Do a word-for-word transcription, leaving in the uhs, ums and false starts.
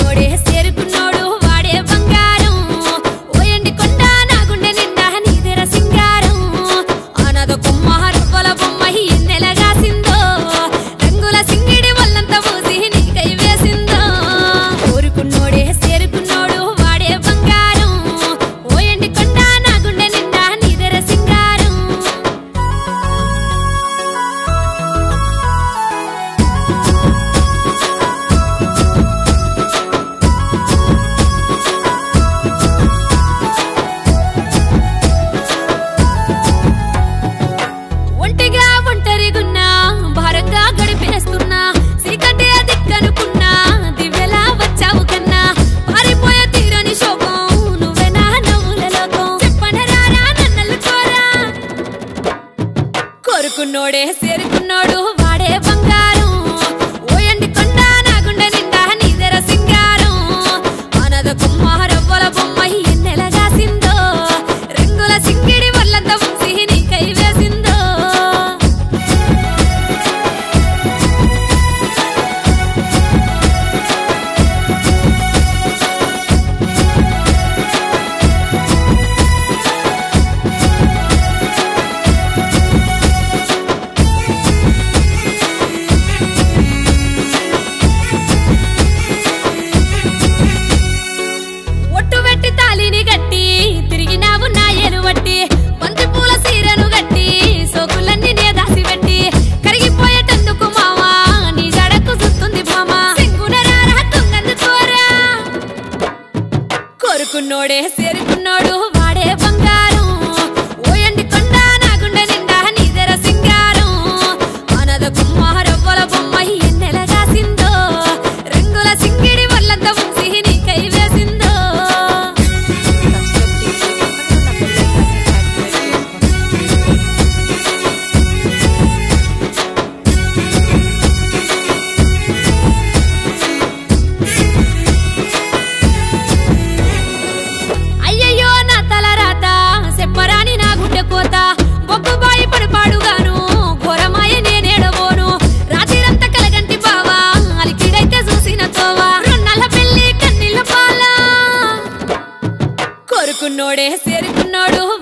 కోరుకున్నోడే చేరుకున్నోడు వాడే బంగారం ఓయండి కొండ నా గుండె నిండా నీదెర సింగారం ఆనద కొమ్మ రవ్వల బొమ్మ ఎన్నెలగాసిందో రంగుల సింగిడి వల్లంత పూసి నీకై వేసిందో కోరుకున్నోడే చేరుకున్నోడు వాడే బంగారం ఓయండి కొండ నా గుండె నిండా నీదెర సింగారం ఒంటిగా ఒంటరిగున్నా భారంగా గడిపేస్తున్నా సిరికటే దిక్కనుకున్నా దివ్యలా వచ్చావు కన్నా పారిపోయే తీరని శోకం నువ్వే నా నవ్వుల లోకం చెప్పనరారా నన్నల్లుకోరా కోరుకున్నోడే చేరుకున్నోడు వాడే బంగారం ఓయండి కొండ నా గుండె నిండా నీదెర సింగారం ఆనద కొమ్మ రవ్వల బొమ్మ ఎన్నెలగాసిందో రంగుల సింగిడి వల్లంత పూసి నీకై వేసిందో ఒట్టు వెట్టి తాలిని గట్టి తిరిగినావు నా ఎలువట్టి బంతి పూల సీరను గట్టి సోకులన్నీ నే దాసి పెట్టి కరిగిపోయేటందుకు మావా నీ జడకు చూస్తుంది మామా సింగునరారా తుంగందుకోరా కోరుకున్నోడే చేరుకున్నోడు వాడే బంగారం ఓయండి కొండ నా గుండె నిండా నీదెర సింగారం ఆనద కొమ్మ రవ్వల బొమ్మ ఎన్నెలగాసిందో రంగుల సింగిడి వల్లంత పూసి నీకై వేసిందో అయ్యయ్యో నా తల రాత చెప్పరాని నా గుండె కోత బొగ్గుబాయి పడిపాడుగాను ఘోరమాయ నేనేడబోను రాత్రిరంతా కలగంటి బావా అలికిడైతే చూసిన తోవా నల్ల పెళ్లి కన్నీళ్ళ పాల కోరుకున్నోడే చేరుకున్నోడు